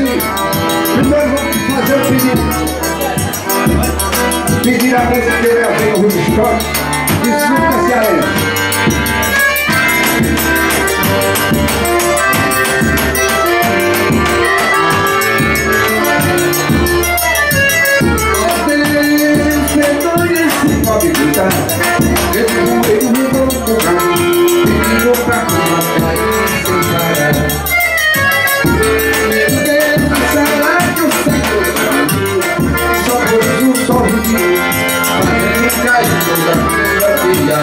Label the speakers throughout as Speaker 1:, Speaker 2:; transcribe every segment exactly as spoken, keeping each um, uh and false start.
Speaker 1: assim. Primeiro vamos fazer o pedido. Pedir a música que ele é o Rudy Scott. Desculpa-se a ele. Pode gritar, eu não vejo me vou pro caminho, me vou pra cima, sem parar. Meu Deus, será que eu sei que eu sou? Só pôs um sorriso, fazendo cair toda a minha filha.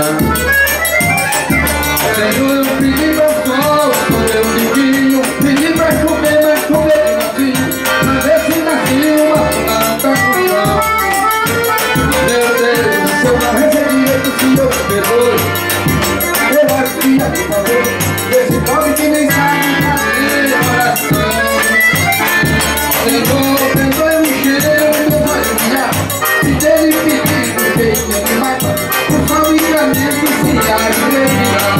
Speaker 1: Senhor, eu pedi pra sol, sou meu divino, pedi pra chover, mas chover assim, pra ver se nasceu uma planta no chão. Meu Deus, se eu não recebi esse senhor que perdoe, eu aqui, por favor, esse pobre que nem sabe fazer oração. Senhor, perdoe o cheiro do olho de ar, se dele pedir o jeito que mata, o fabricamento se agredirá.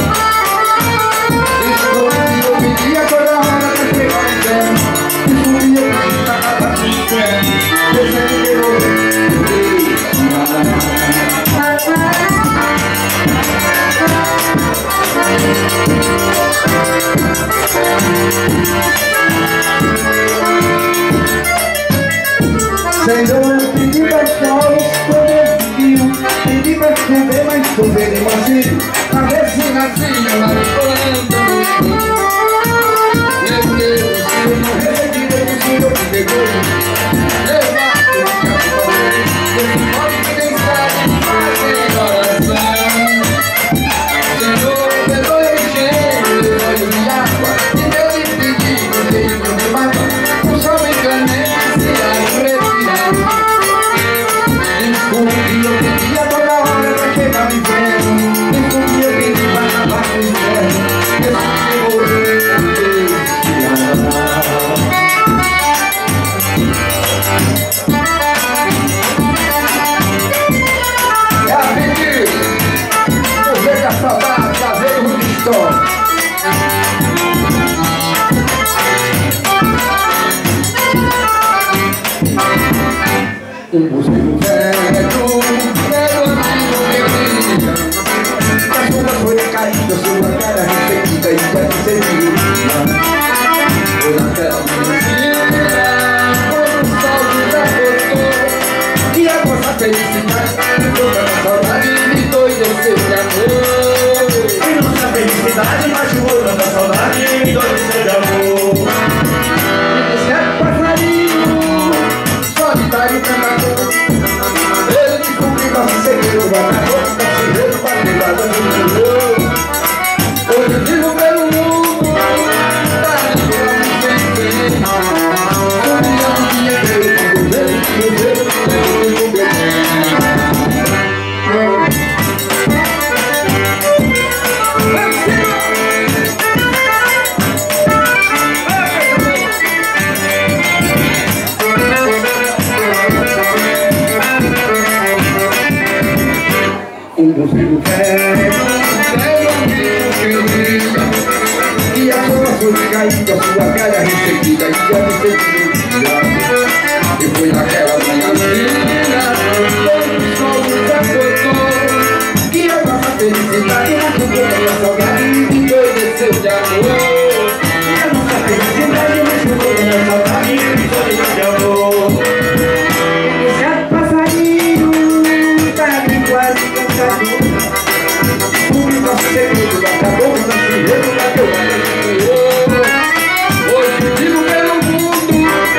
Speaker 1: Estou que eu pedia toda hora pra chegar em terra, descobri eu que estava no inferno, pensando que eu Senhor, eu pedi pra sol escolher o fio, pedi pra chover, mas chover de vazio, pra ver se nascia uma planta. Meu Deus, se eu não recebi o Senhor que pegou, levato o que acabou, esse pobre que nem sabe fazer oração. Senhor, perdoe o cheiro do olho de água, e eu lhe pedi o jeito de mapa, o sol me encanei se arrepiar. Desculpe, eu pedia toda hora pra chegar no inferno, desculpe, eu pedi pra acabar com o inferno, eu só que eu vou ver é a pedir, eu vejo a saudade, já veio o Rudy Scott. Um buzeiro velho, velho amigo meu dia, a chuva foi caída, sua cara ressentida e já me serviu. Foi naquela manhã, quando o sol desabotou, e a nossa felicidade, toda a saudade me endoideceu de amor. E nossa felicidade machucou tanta saudade me endoideceu de amor. E certo passarinho, solitário cantador, ele descobriu nosso segredo, guardador, conselheiro, batizado no Senhor. Hoje vivo pelo mundo, da língua me vencer. Um dia um dia veio com o governo, e o governo me levou no um buzeiro velho, velho amigo querida, e a sua foi caída, sua cara ressentida, e já me sentiu. E foi naquela manhãzinha, quando o sol desabotou, que a nossa felicidade machucou a saudade e me endoideceu de amor. E a nossa felicidade machucou a saudade e me endoideceu de amor. E certo passarinho, tá de quase cansado, o nosso segredo acabou, o nosso segredo bateu. Hoje vivo pelo mundo,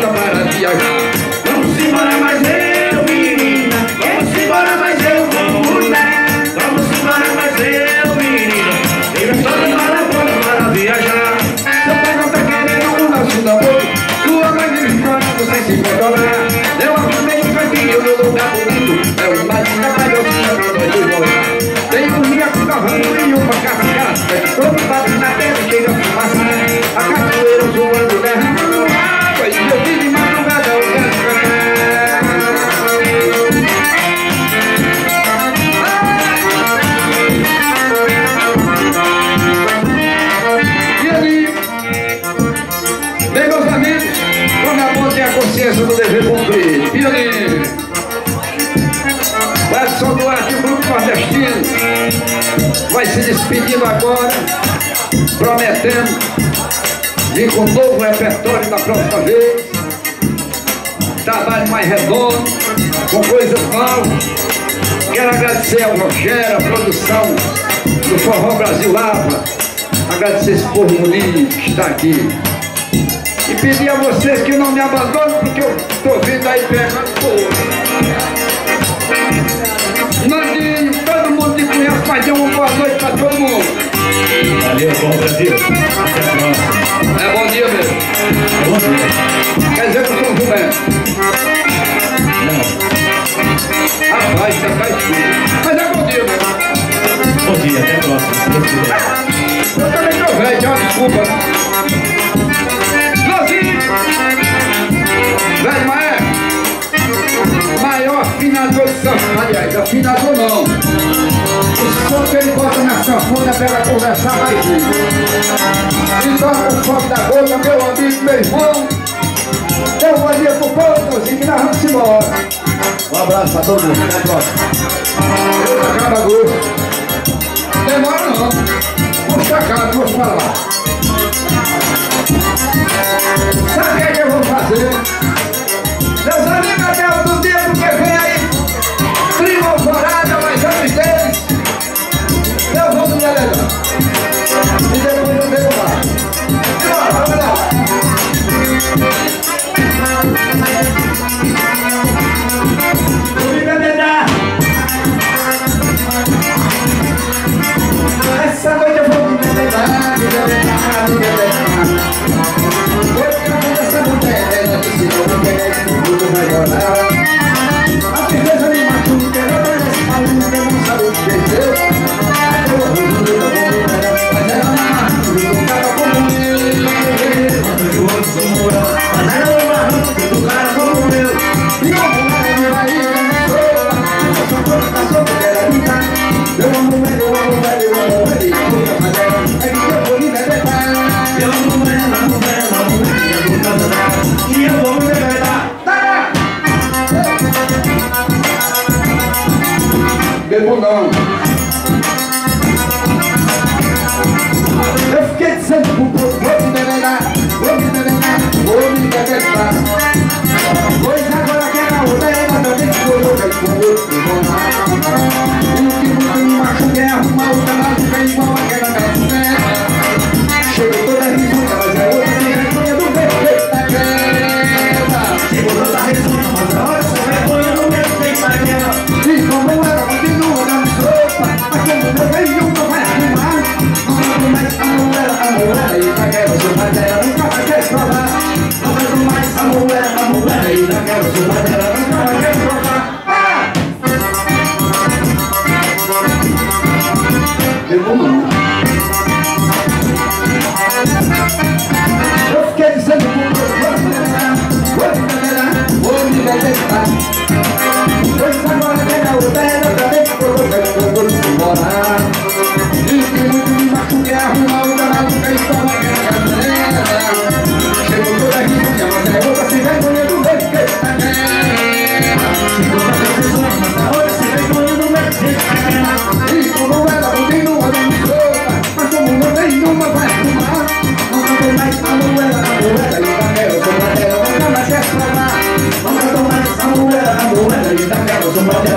Speaker 1: volta para viajar.
Speaker 2: Vamos embora, mas eu, menina. Vamos embora, mas eu vou mudar. Vamos embora, mas eu, menina. Liga só de maratona para viajar.
Speaker 1: Seu pai não tá querendo o nosso namoro. Sua mãe me chorando sem se controlar. Eu arrumei um cantinho no lugar bonito. É uma linda palhocinha pra nós dois morar. Tem um dia com cavalo e uma carragata. Todo bate na terra e chega a fumaça. A cachoeira zoando, derramando água. E eu vi de madrugada o canto cantar. E ali, bem, meus amigos, quando a mão tem a consciência do dever cumprido. E ali, o Edson Duarte, o grupo nordestino, vai se despedindo agora, prometendo vir com um novo repertório da próxima vez, trabalho mais redondo, com coisas novas. Quero agradecer ao Rogério, a produção do Forró Brasil Lava, agradecer esse povo bonito que está aqui e pedir a vocês que não me abandonem, porque eu estou vindo aí pegando fogo. Nandinho, todo mundo que conhece, mas dê uma boa noite para todo mundo.
Speaker 2: Valeu, bom Brasil. Até a próxima.
Speaker 1: É bom dia mesmo.
Speaker 2: É bom dia.
Speaker 1: Quer dizer que eu sou um jumento.
Speaker 2: Não.
Speaker 1: Rapaz, você tá escuro. Mas é bom dia mesmo.
Speaker 2: Bom dia, até a próxima.
Speaker 1: Eu também tô velho, já desculpa. Nozinho! Velho Maestro! Maior afinador de sanfona, aliás, afinador não. O som que ele bota na sanfona é para conversar mais isso. E toca o fogo da gota, meu amigo, meu irmão. Dê um bom dia pro povo, assim que nós vamos embora.
Speaker 2: Um abraço pra todo mundo, até a próxima.
Speaker 1: Acaba gosto. Demora não. Vamos pra casa, vamos pra lá. Sabe o que é que eu vou fazer? Meus amigos, até outro dia, porque vem aí clima alvorada, mas antes deles eu vou me delegar. E depois eu venho lá. Bora, vamos lá. Essa noite eu vou me delegar, me delegar, me delegar. Hoje eu vou essa mulher, ela disse que eu não quero tudo vai rolar. A princesa me machuca, ela vai nesse maluco, eu não sabe o que fez. Eu vou tudo, eu vou me mas ela não machuca, eu tava como eu. Eu vou sou moral, mas ela não machuca, o cara como eu. E eu vou lá, eu vai ir, eu não sou. Eu sou todo da sopa, quero brincar. Eu amo ele, eu amo ele, eu amo ele. Mas ela é que eu vou me delegar.
Speaker 2: Eu amo ela, amo ela, amo ela, eu vou casar. E eu vou me delegar.
Speaker 1: Tá! Bebo não. Eu fiquei dizendo pro povo, vou me delegar, vou me delegar, vou me delegar. Pois agora quero a dela, também escolheu, vai com o outro morar. E o que muito me machuca é arrumar o canal que é igual aquela caceta. Chegou toda risonha, mas é outra sem vergonha do perfeito da queda.
Speaker 2: Chegou toda risonha, mas a hora só vergonha no meu peito da queda.
Speaker 1: E como ela continua dando sopa, mas como meu bem nunca vai arrumar. Não mando mais a mulher, a mulher e da queda, seu pai dela nunca vai querer provar. Não mando mais a mulher, a mulher e da queda, seu pai dela nunca vai querer provar. Ah! Eu vou não. Eu fiquei dizendo pro povo, vou me delegar, vou me delegar, vou me delegar. Pois agora pega o dela, também ficou, vai ficou, vou morar. E que muito me machuca é arrumar o danado, que é igual aquela galera. Chegou toda a risonha, mas é outra sem vergonha do meio que tá querendo.
Speaker 2: Chegou toda risonha, mas a hora sem vergonha no meu peito da queda.
Speaker 1: E como ela continua dando sopa, mas como não tem nenhuma vai arrumar. Não cantou mais a mulher, a mulher e da queda, sou pra dela, nunca mais quer provar. Não cantou mais a mulher, a mulher e da queda, sou pra dela.